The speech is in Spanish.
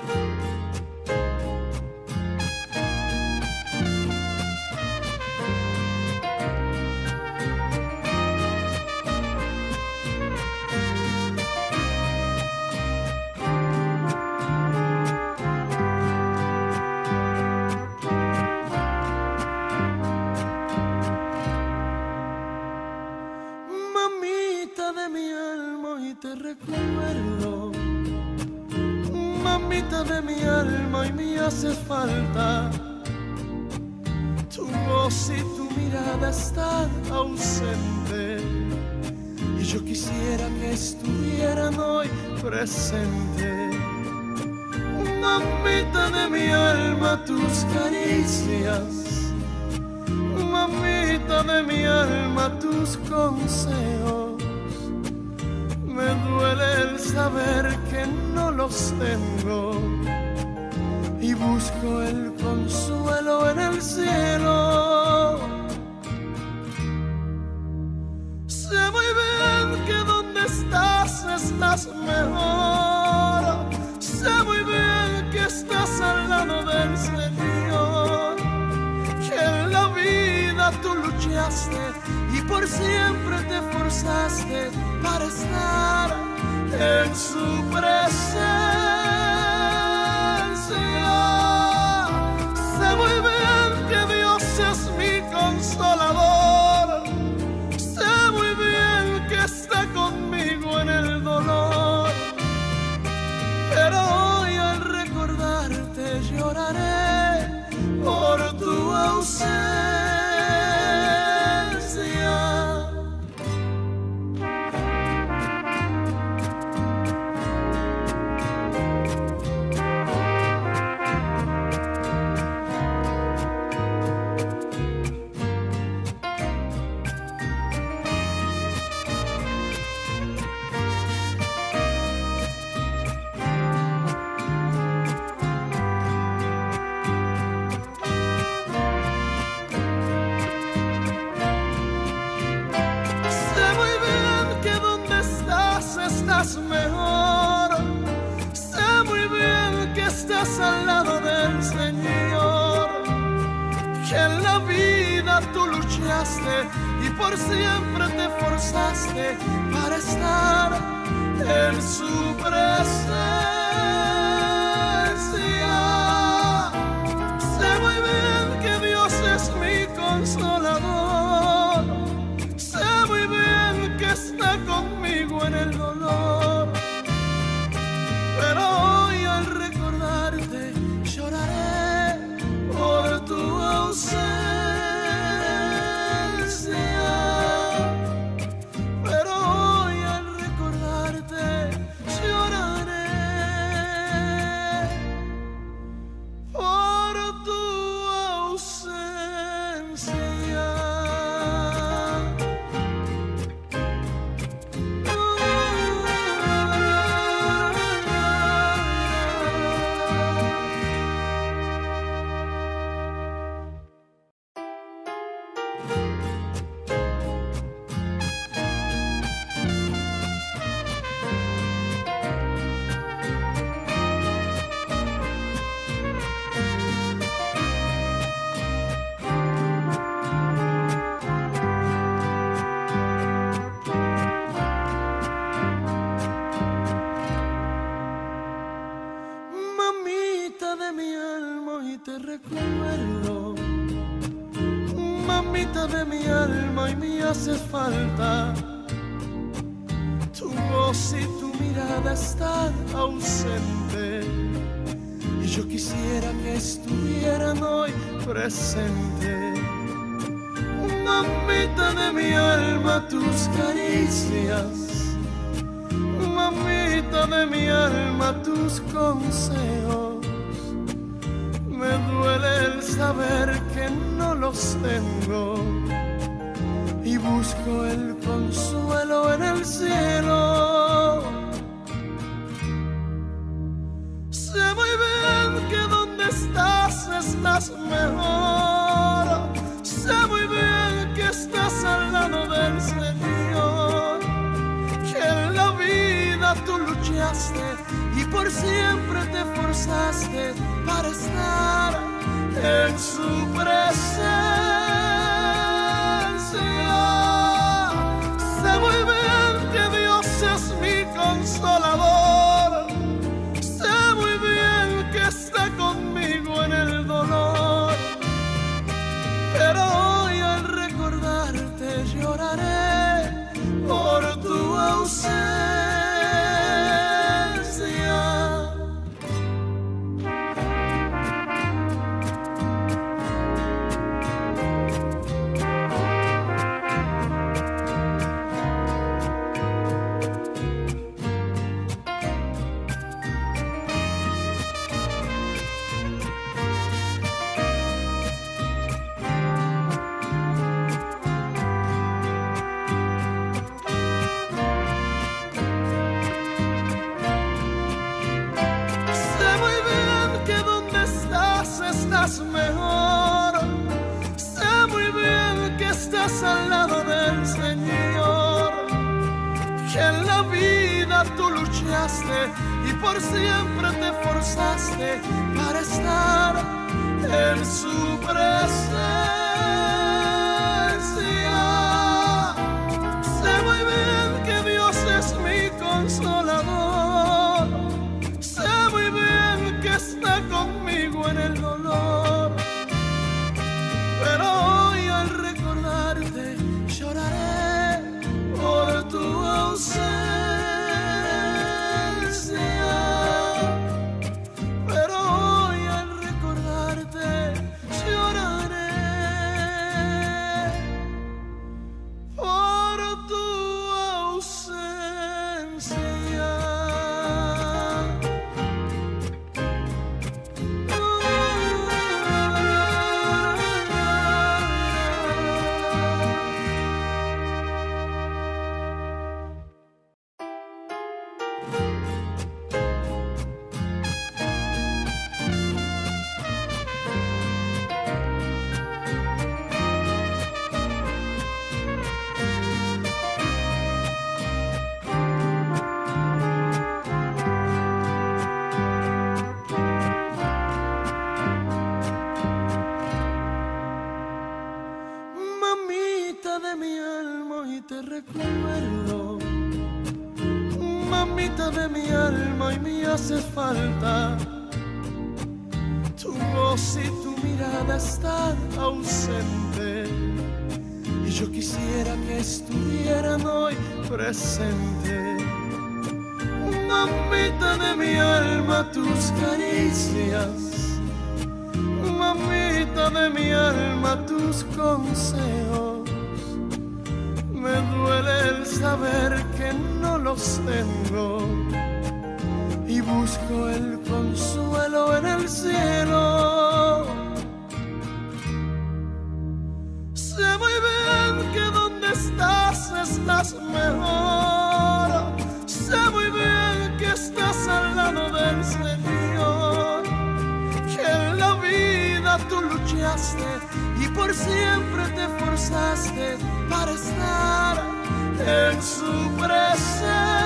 De mi alma y te recuerdo, mamita de mi alma, y me haces falta. Tu voz y tu mirada están ausente, y yo quisiera que estuvieran hoy presentes. Mamita de mi alma, tus caricias, mamita de mi alma, tus consejos. Me duele el saber que no los tengo y busco el consuelo en el cielo. Sé muy bien que donde estás mejor. Sé muy bien que estás al lado del Señor, que en la vida tú luchaste y por siempre te esforzaste para estar en su presencia. Sé muy bien que Dios es mi consolador. Sé muy bien que está conmigo en el dolor. Pero hoy al recordarte lloraré por tu ausencia. Mejor. Sé muy bien que estás al lado del Señor, que en la vida tú luchaste y por siempre te esforzaste para estar en su presencia. Sé muy bien que Dios es mi consolador. Sé muy bien que está conmigo en el dolor. Pero hoy al recordarte lloraré por tu ausencia. Pero hoy al recordarte lloraré por tu ausencia. De mi alma y te recuerdo, mamita de mi alma, y me haces falta. Tu voz y tu mirada están ausente, y yo quisiera que estuvieran hoy presentes. Mamita de mi alma, tus caricias, mamita de mi alma, tus consejos. Me duele el saber que no los tengo y busco el consuelo en el cielo. Sé muy bien que donde estás mejor. Sé muy bien que estás al lado del Señor, que en la vida tú luchaste y por siempre te esforzaste esforzaste para estar en su presencia. Sé muy bien que Dios es mi consolador. Sé muy bien que está conmigo en el dolor. Pero hoy al recordarte lloraré por tu ausencia. Mejor. Sé muy bien que estás al lado del Señor, que en la vida tú luchaste y por siempre te esforzaste para estar en su presencia. Sé muy bien que Dios es mi consolador. Sé muy bien que está conmigo en el dolor. Pero hoy al recordarte lloraré por tu ausencia. Pero hoy al recordarte lloraré por tu ausencia. De mi alma y te recuerdo, mamita de mi alma y me haces falta. Tu voz y tu mirada están ausente y yo quisiera que estuvieran hoy presente. Mamita de mi alma, tus caricias, mamita de mi alma, tus consejos. Me duele el saber que no los tengo y busco el consuelo en el cielo. Sé muy bien que donde estás mejor. Sé muy bien que estás al lado del Señor, que en la vida tú luchaste y por siempre te esforzaste para estar en su presencia.